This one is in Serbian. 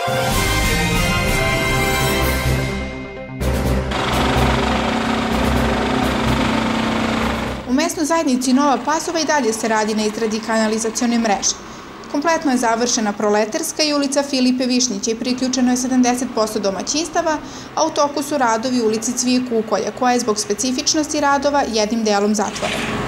U mesnoj zajednici Nova Pazova i dalje se radi na izradi kanalizacione mreže. Kompletno je završena Proleterska i ulica Filipe Višnjića i priključeno je 70% domaćinstava, a u toku su radovi u ulici Cvije Kukolja, koja je zbog specifičnosti radova jednim delom zatvorena.